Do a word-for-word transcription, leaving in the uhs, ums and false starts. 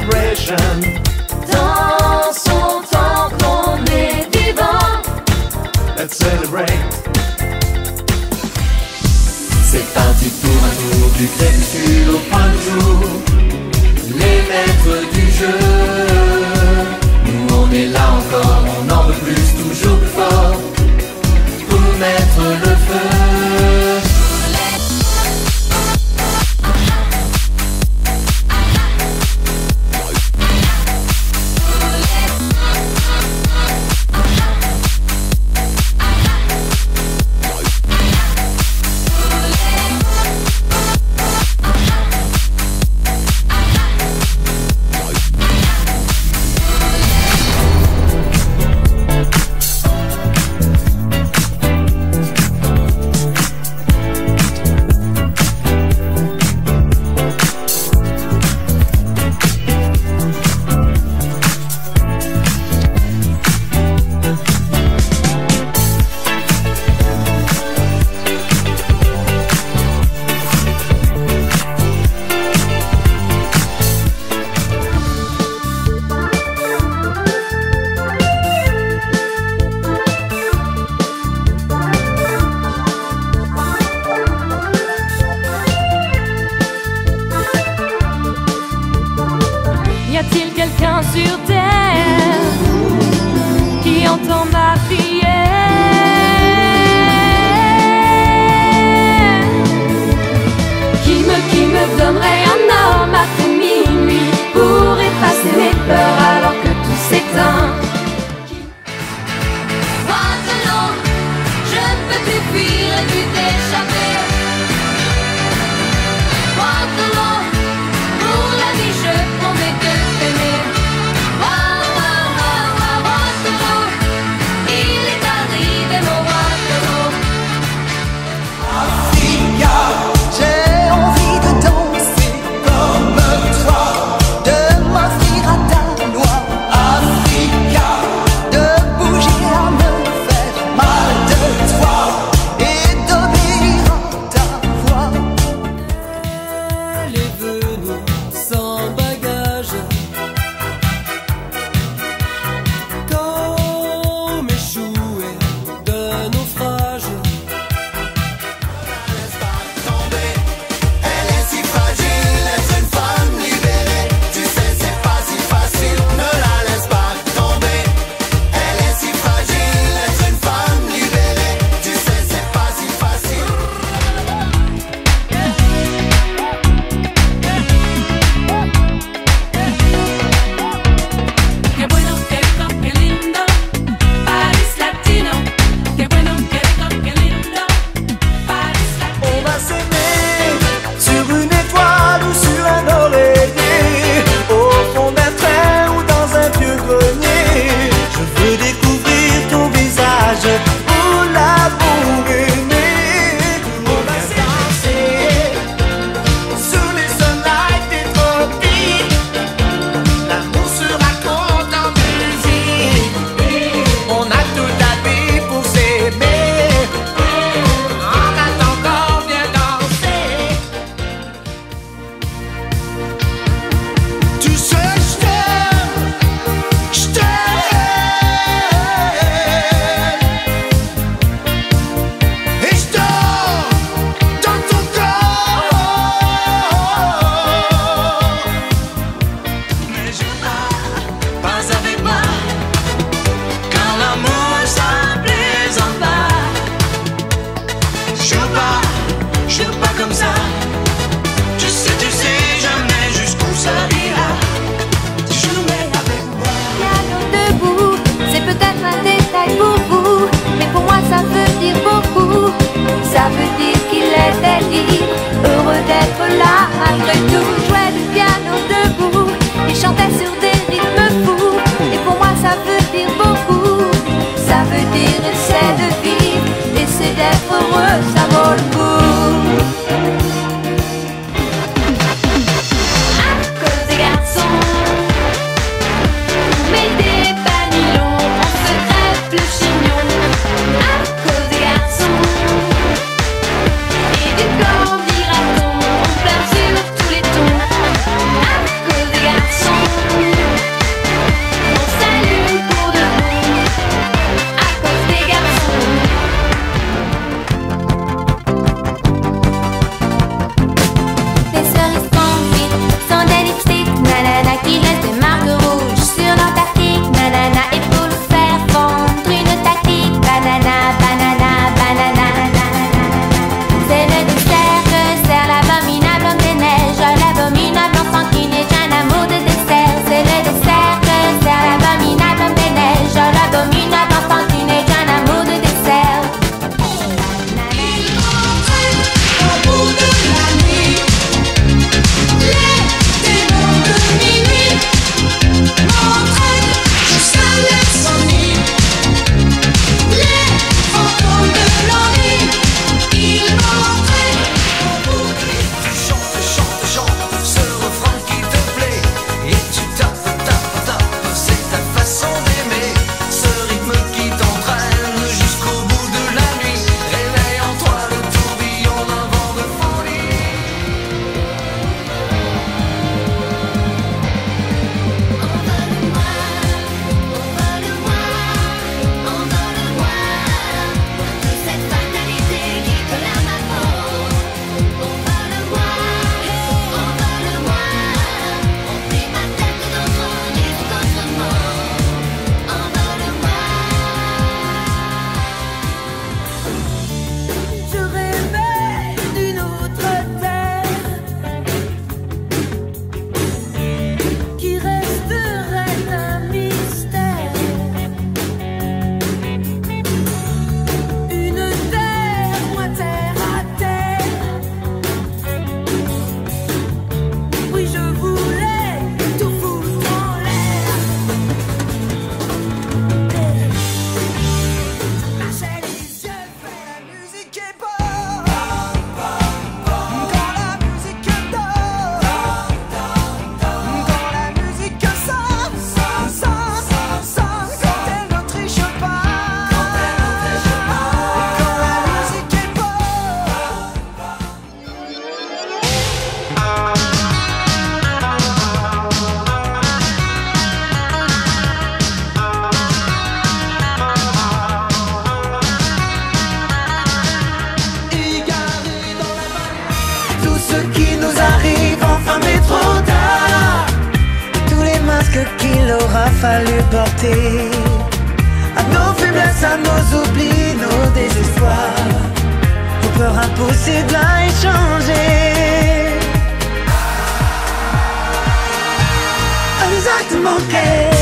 celebration. Dansons tant qu'on est vivant. Let's celebrate. C'est parti pour un tour du crépuscule au point du jour. Les maîtres du jeu. Nous on est là encore, on en veut plus, toujours plus fort. Pour mettre le feu. Y a-t-il quelqu'un sur terre qui entend ma prière, qui me, qui me donnerait un homme après minuit pour effacer mes peurs alors que tout s'éteint? Maintenant, je ne peux plus fuir et plus t'échapper. Maintenant, pour la vie je promets de t'aimer. Waouh, waouh, waouh, waouh, waouh, il est fallu porter à nos faiblesses, à nos oublis, nos désespoirs, aux peurs impossibles à échanger. Exactement qu'est